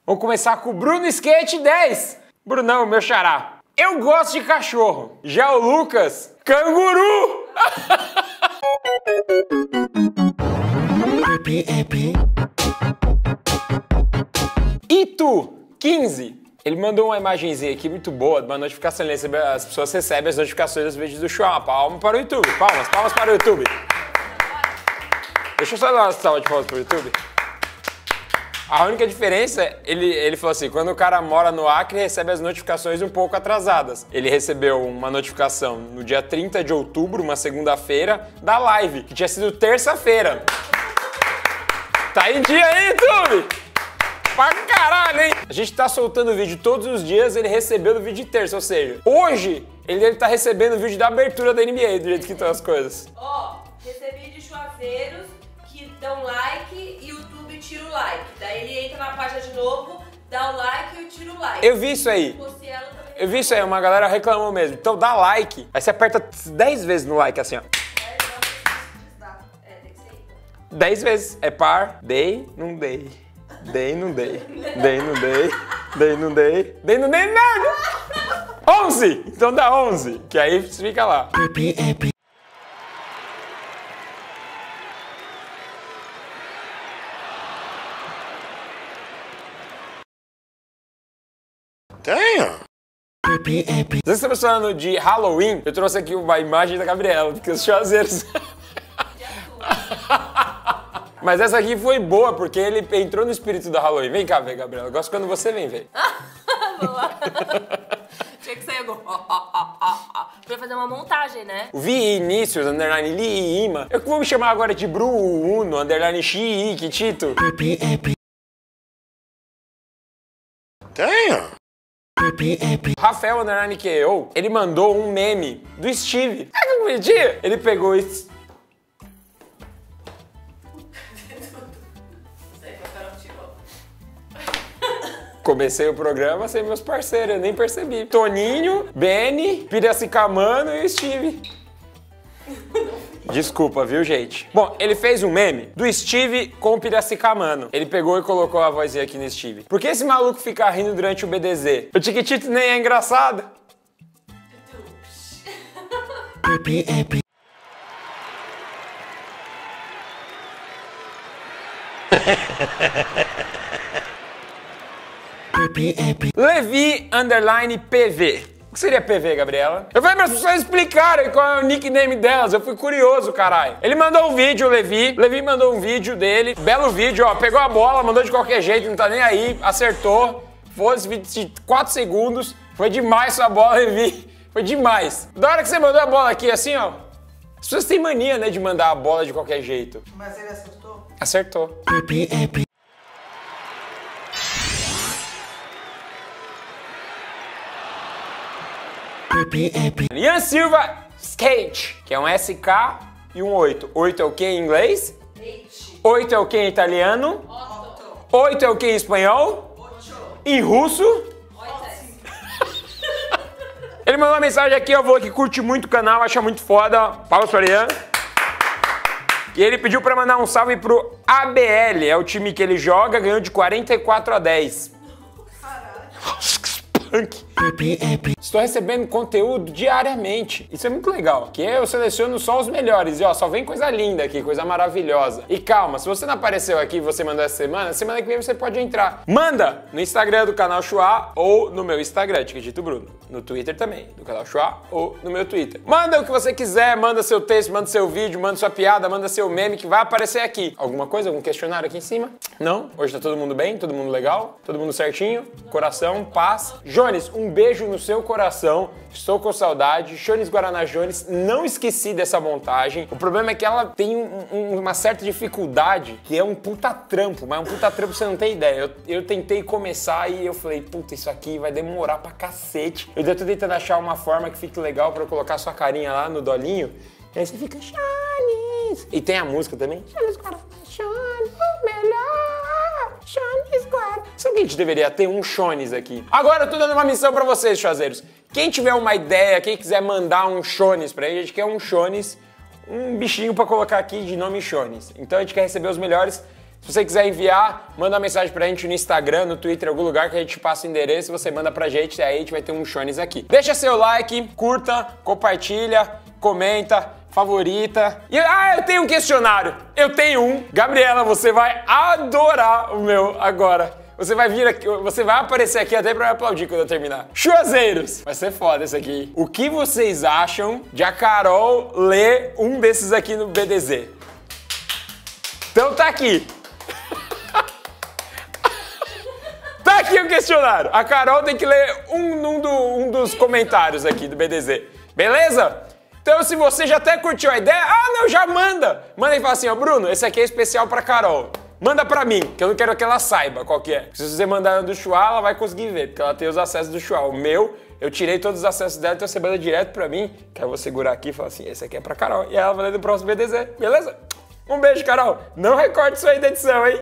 Vamos começar com o Bruno Skate 10. Brunão, meu xará. Eu gosto de cachorro. Já o Lucas, canguru. E tu, 15. Ele mandou uma imagenzinha aqui muito boa, uma notificação. As pessoas recebem as notificações dos vídeos do Chua. Palmas para o YouTube. Palmas, palmas para o YouTube. Deixa eu só dar uma salva de palmas para o YouTube. A única diferença, ele falou assim, quando o cara mora no Acre, recebe as notificações um pouco atrasadas. Ele recebeu uma notificação no dia 30 de outubro, uma segunda-feira, da live, que tinha sido terça-feira. Tá em dia aí, YouTube? Pra caralho, hein? A gente tá soltando vídeo todos os dias, ele recebeu no vídeo de terça, ou seja, hoje ele deve estar recebendo o vídeo da abertura da NBA, do jeito que estão as coisas. Ó, recebi de chuazeiros que dão like e o YouTube tira o like. Daí ele entra na página de novo, dá o like e tira o like. Eu vi isso aí. Eu vi isso aí, uma galera reclamou mesmo. Então dá like, aí você aperta 10 vezes no like assim, ó. Tem que ser isso. 10 vezes. É par, dei, não dei. Dei, não dei. Dei, não dei. Dei, não dei. Dei, não dei nada. 11! Então dá 11, que aí fica lá. Damn! Vocês estão falando de Halloween? Eu trouxe aqui uma imagem da Gabriela, porque os chazeiros... Mas essa aqui foi boa, porque ele entrou no espírito do Halloween. Vem cá ver, Gabriela. Eu gosto quando você vem ver. Vamos lá. Tinha que sair agora. Podia fazer uma montagem, né? O Vinícius, underline Lima. Eu que vou me chamar agora de Bruno, underline Chique, Tito. Damn! Rafael, underline KO, ele mandou um meme do Steve. Ah, que bonitinho! Ele pegou isso. Comecei o programa sem meus parceiros, eu nem percebi. Toninho, Benny, Piracicamano e o Steve. Desculpa, viu, gente? Bom, ele fez um meme do Steve com o Piracicamano. Ele pegou e colocou a vozinha aqui no Steve. Por que esse maluco fica rindo durante o BDZ? O Tiquitito nem é engraçado. Levi, underline PV. O que seria PV, Gabriela? Eu falei para as pessoas explicarem qual é o nickname delas. Eu fui curioso, caralho. Ele mandou um vídeo, o Levi. O Levi mandou um vídeo dele. Belo vídeo, ó. Pegou a bola, mandou de qualquer jeito, não tá nem aí. Acertou. Foi esse vídeo de 4 segundos. Foi demais sua bola, Levi. Foi demais. Da hora que você mandou a bola aqui, assim, ó. As pessoas têm mania, né, de mandar a bola de qualquer jeito. Mas ele acertou? Acertou. Ian Silva Skate, que é um SK e um 8. 8 é o que em inglês? 8 é o que em italiano? 8 é o que em espanhol? Em russo? Ele mandou uma mensagem aqui, eu vou que curte muito o canal, acha muito foda. Palmas para o Ian. E ele pediu para mandar um salve pro ABL, é o time que ele joga, ganhou de 44-10. Nossa, que spunk. Estou recebendo conteúdo diariamente. Isso é muito legal. Que eu seleciono só os melhores. E ó, só vem coisa linda aqui, coisa maravilhosa. E calma, se você não apareceu aqui e você mandou essa semana que vem você pode entrar. Manda no Instagram do canal Chua ou no meu Instagram, Tiquitito Bruno. No Twitter também, do canal Chua ou no meu Twitter. Manda o que você quiser, manda seu texto, manda seu vídeo, manda sua piada, manda seu meme que vai aparecer aqui. Alguma coisa, algum questionário aqui em cima? Não? Hoje tá todo mundo bem? Todo mundo legal? Todo mundo certinho? Coração, paz. Jones, um beijo no seu coração. Estou com saudade. Jones Guaraná Jones, não esqueci dessa montagem. O problema é que ela tem uma certa dificuldade, que é um puta trampo, mas um puta trampo você não tem ideia. Eu tentei começar e eu falei, puta, isso aqui vai demorar pra cacete. Eu tô tentando achar uma forma que fique legal pra eu colocar sua carinha lá no dolinho. E aí você fica, Jones. E tem a música também. Jones Guaraná Jones, o melhor. Jones Guaraná. Sabe que a gente deveria ter um Jones aqui? Agora eu tô dando uma missão pra vocês, chazeiros. Quem tiver uma ideia, quem quiser mandar um Jones pra gente, a gente quer um Jones, um bichinho pra colocar aqui de nome Jones. Então a gente quer receber os melhores Se você quiser enviar, manda uma mensagem pra gente no Instagram, no Twitter, em algum lugar que a gente passa o endereço, você manda pra gente e aí a gente vai ter um chones aqui. Deixa seu like, curta, compartilha, comenta, favorita. E eu tenho um questionário. Eu tenho um. Gabriela, você vai adorar o meu agora. Você vai vir aqui, você vai aparecer aqui até pra me aplaudir quando eu terminar. Chuazeiros! Vai ser foda esse aqui. O que vocês acham de a Carol ler um desses aqui no BDZ? Então tá aqui. Tá aqui o questionário. A Carol tem que ler um dos comentários aqui do BDZ. Beleza? Então se você já até curtiu a ideia, não, já manda. Manda e fala assim, ó, Bruno, esse aqui é especial pra Carol. Manda pra mim, que eu não quero que ela saiba qual que é. Se você mandar do Chua, ela vai conseguir ver, porque ela tem os acessos do Chua. O meu, eu tirei todos os acessos dela, então você manda direto pra mim, que eu vou segurar aqui e falar assim, esse aqui é pra Carol. E ela vai ler no próximo BDZ, beleza? Um beijo, Carol. Não recorte isso aí da edição, hein?